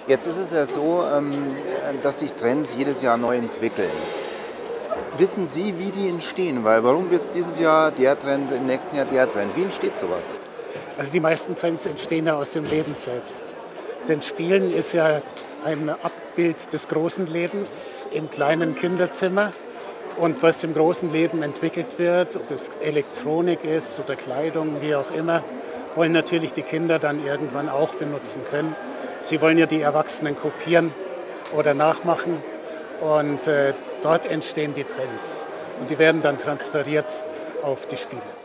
Jetzt ist es ja so, dass sich Trends jedes Jahr neu entwickeln. Wissen Sie, wie die entstehen? Weil warum wird es dieses Jahr der Trend, im nächsten Jahr der Trend? Wie entsteht sowas? Also die meisten Trends entstehen ja aus dem Leben selbst. Denn Spielen ist ja ein Abbild des großen Lebens im kleinen Kinderzimmer. Und was im großen Leben entwickelt wird, ob es Elektronik ist oder Kleidung, wie auch immer, wollen natürlich die Kinder dann irgendwann auch benutzen können. Sie wollen ja die Erwachsenen kopieren oder nachmachen. Und dort entstehen die Trends. Und die werden dann transferiert auf die Spiele.